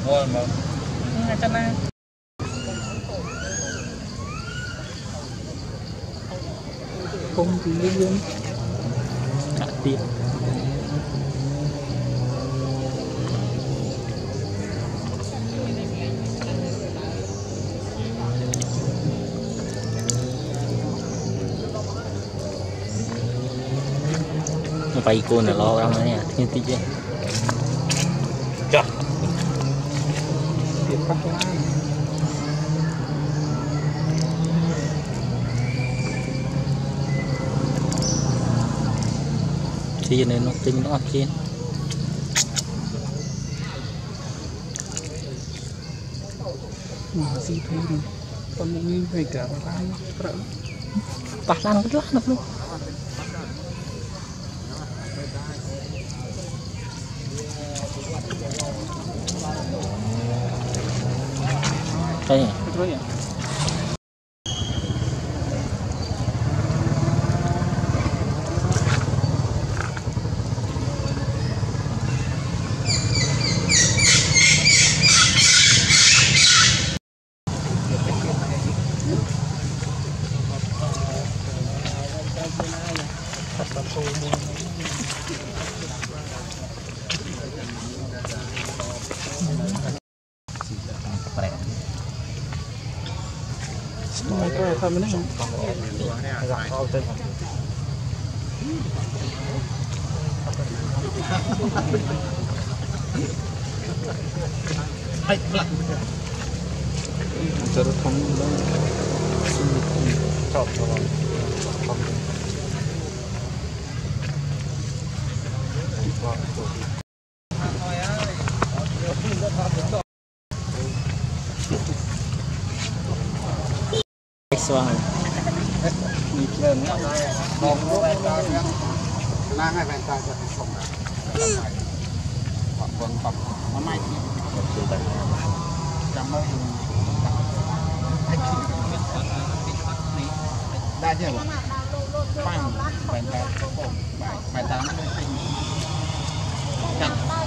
ngon mà cho nên công ty liên trả tiền vay cô là lo lắm đấy nha thiên tí chứ chặt tiền bắt chi nên nó tinh nó kia mà gì thôi đi còn một nghìn phải cả bắt lan cái lát luôn đây Hãy subscribe cho kênh Ghiền Mì Gõ để không bỏ lỡ xoang đi lên nó ngay bên tay sẽ không hoặc còn tập nó may cảm ơn đa chứ phanh bàn tay bàn tay nó tinh chặt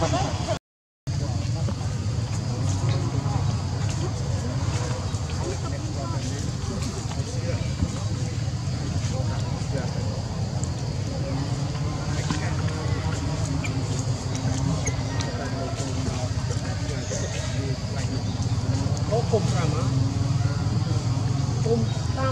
cùng làm á cùng tam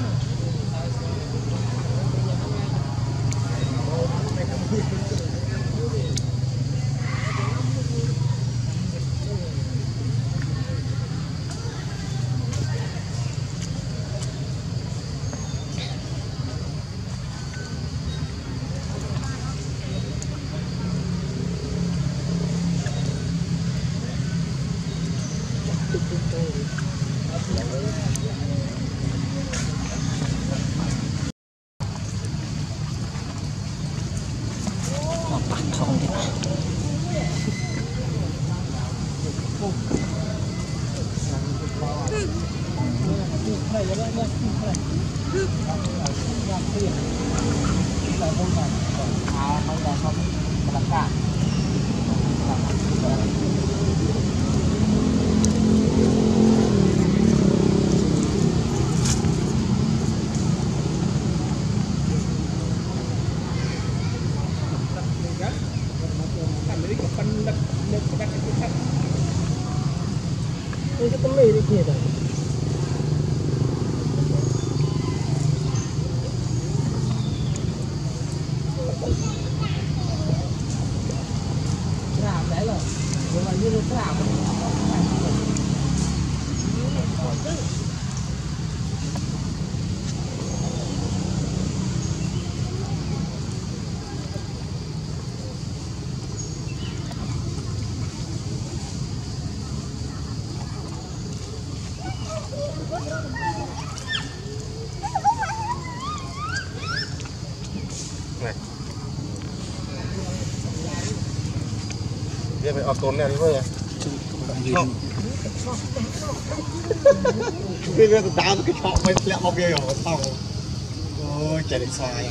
Dia phải ở tốn này đi thôi. Bây giờ tao cái chọ mày lẹ bao bia rồi xong. Ôi chạy đi xoài.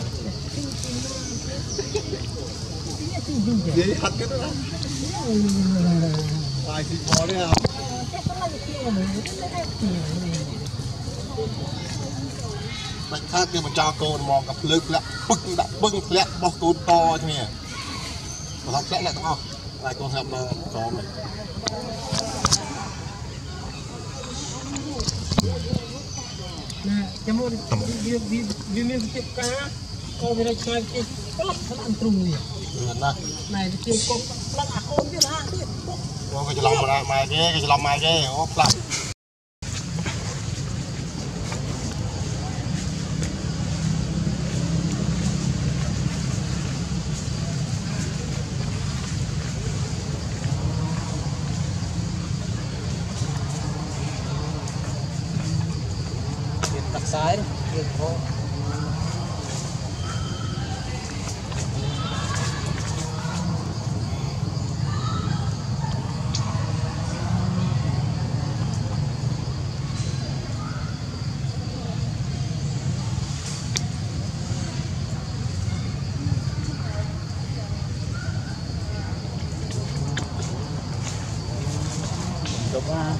Đi hạt cái đó. Xoài thì khó đấy à. Mình khác kia mình cho cô mong gặp lực lẹ bưng lẹ bọc tôn to thế này mà học lẹ đúng không lại con hầm có mình nè cho một vì mình tiếp cá con cái này chơi cái lắc thật ăn trùng gì này thì con lắc con biết ha con cái lòng mà mày cái lòng mày cái ốp lắm đặt sái được không đúng không?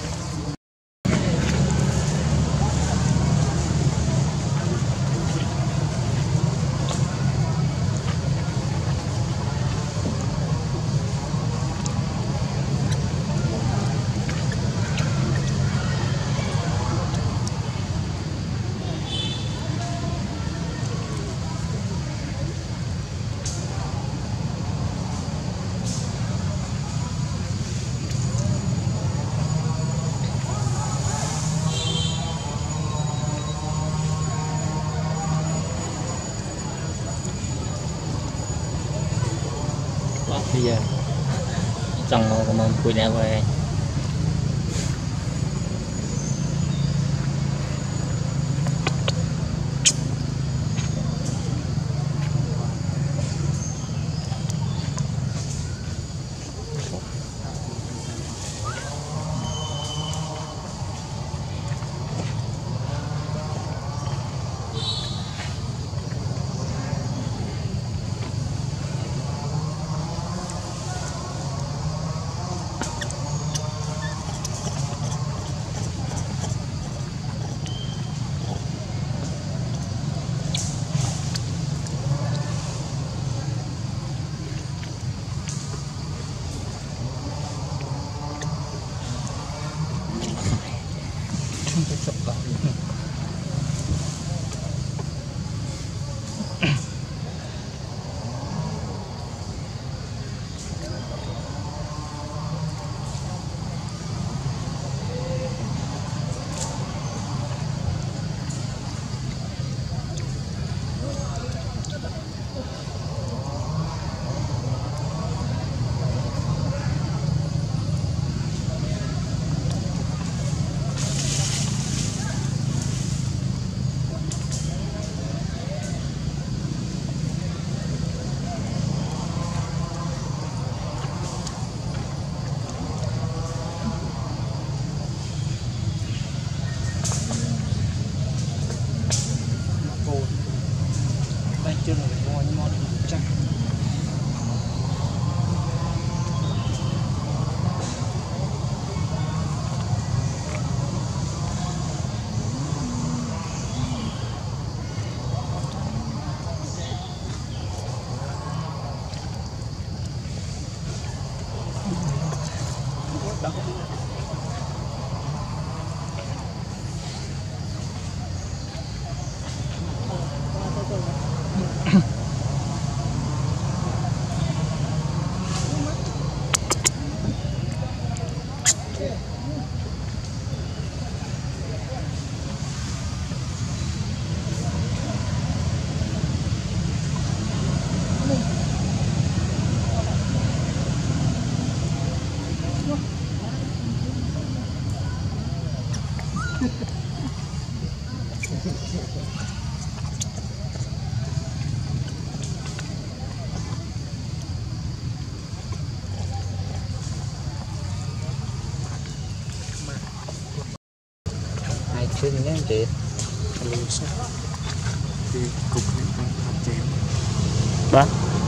Bây giờ trong một món quỳ nè về chưa được ngon nhưng món chắc Sini kan Jade. Kalau bisa di kumpulkan Jade. Bah.